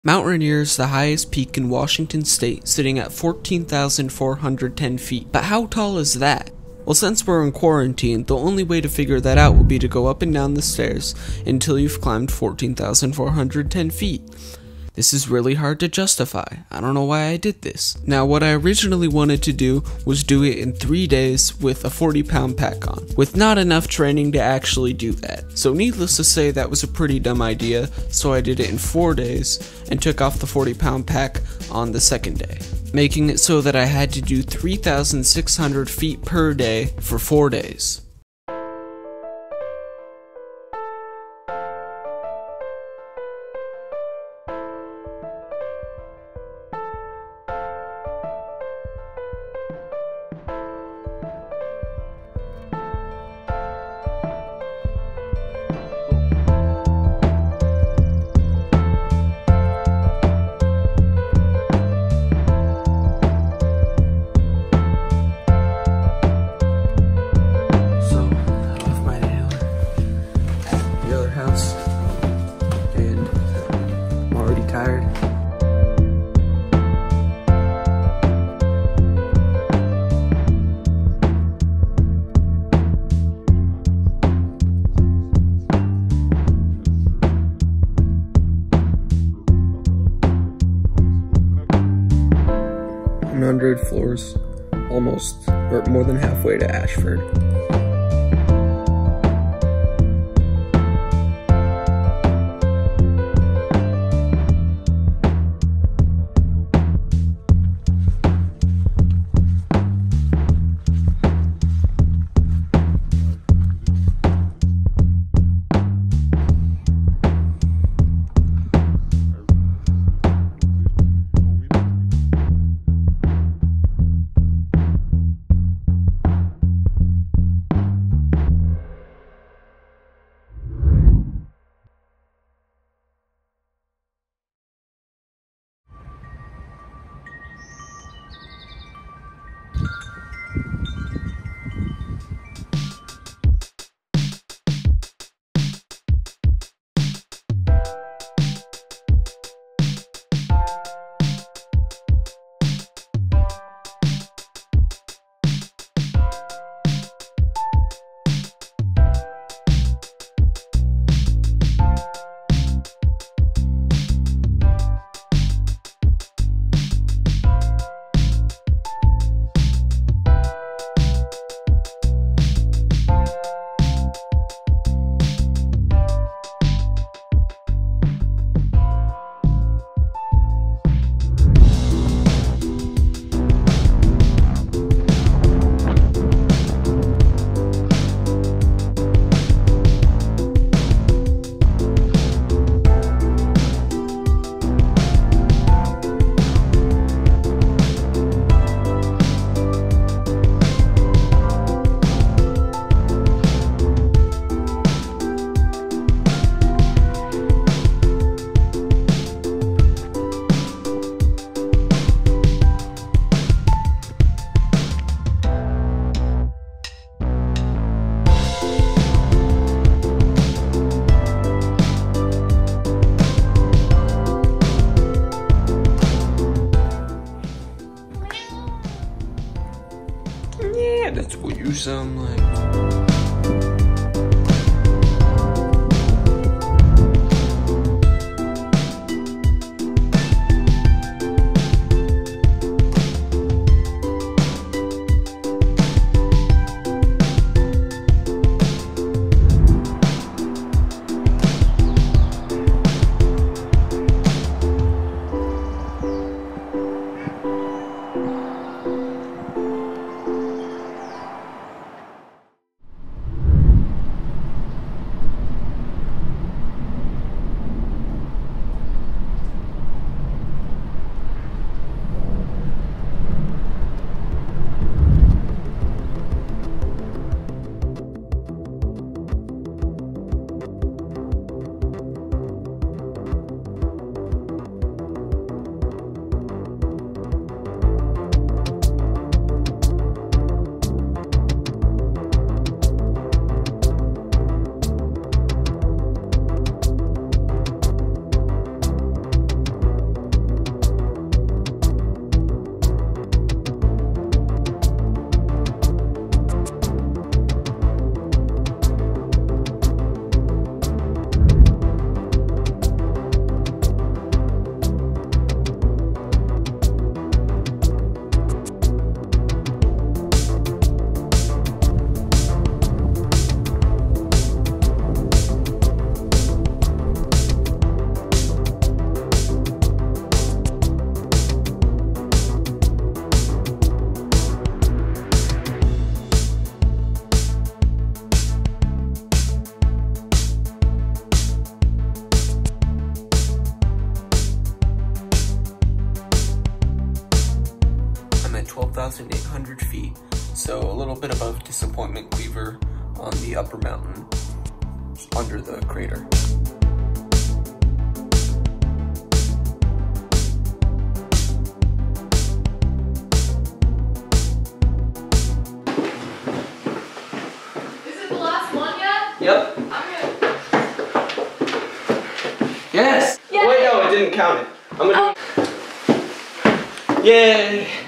Mount Rainier is the highest peak in Washington state, sitting at 14,410 feet. But how tall is that? Well, since we're in quarantine, the only way to figure that out would be to go up and down the stairs until you've climbed 14,410 feet. This is really hard to justify. I don't know why I did this. Now, what I originally wanted to do was do it in 3 days with a 40-pound pack on, with not enough training to actually do that. So needless to say, that was a pretty dumb idea, so I did it in 4 days and took off the 40-pound pack on the second day, making it so that I had to do 3,600 feet per day for 4 days. House, and I'm already tired. $100 floors, almost, or more than halfway to Ashford. Yeah, that's what you sound like. 12,800 feet, so a little bit above Disappointment Cleaver on the upper mountain under the crater. Is it the last one yet? Yep. I'm gonna... Yes! Yay! Wait, no, it didn't count it. I'm gonna do... Yay!